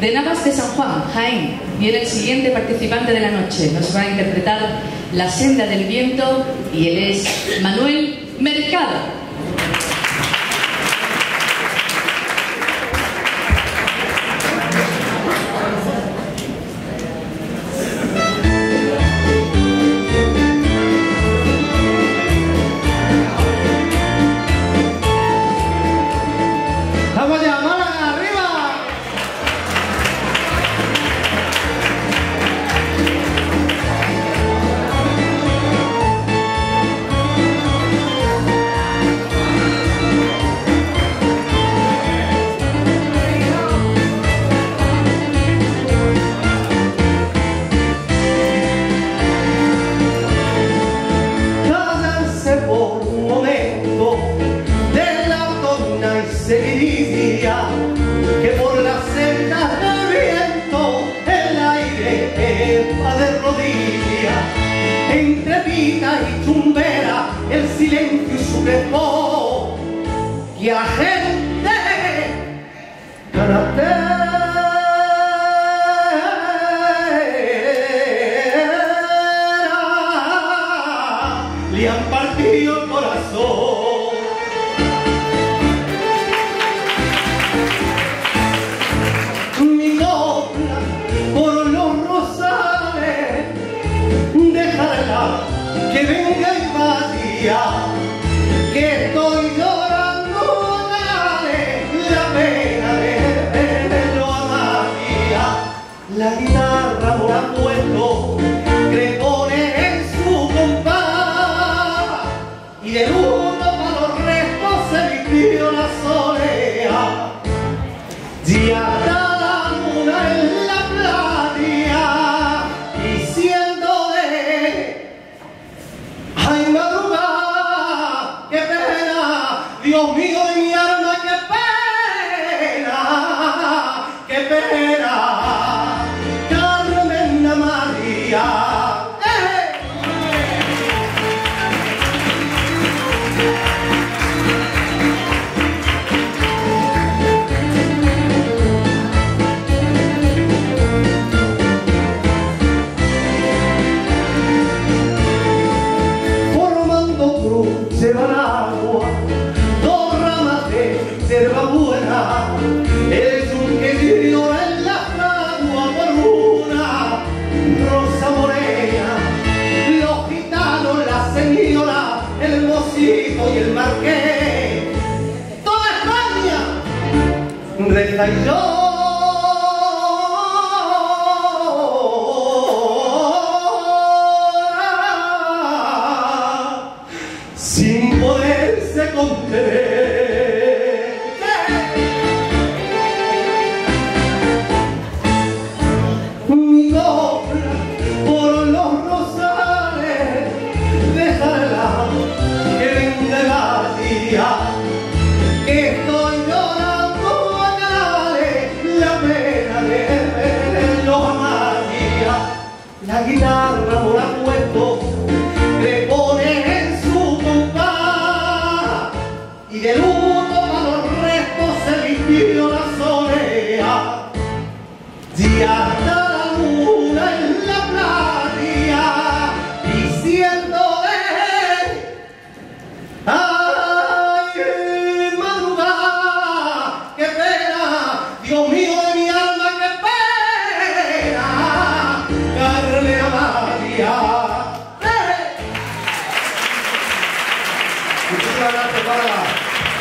de Navas de San Juan, Jaén. Viene el siguiente participante de la noche. Nos va a interpretar La senda del viento y él es Manuel Mercado. Que por las sendas del viento el aire va de rodillas, entre pita y chumbera el silencio y su respeto, que a gente canastera le han partido el corazón. Que venga y vaya, que estoy llorando, dale, la pena de verlo a María. La guitarra por apuesto que pone en su compás, y de uno para los restos se vistió la soleá. Ya está la luna en la playa, diciendo ay, madrugada, qué pena, Dios mío de mi alma, qué pena, Carmen de María. Se va el agua, dos ramas de hierba buena, el yunquerillo en la fragua por una rosa morena, los gitanos, la señora, el mocito y el marqués, toda España reza y yo. Sin poderse contener, mi copla por los rosales, déjala que venga la día, que estoy llorando, dale, la pena de verlo a María. La guitarra por apuesto le pone y de luto a los restos se vistió la soleá. Ya está la luna en la playa, diciendo ay, madrugada, qué pena, Dios mío de mi alma, qué pena, Carmen María. Muchísimas gracias, Bárbara.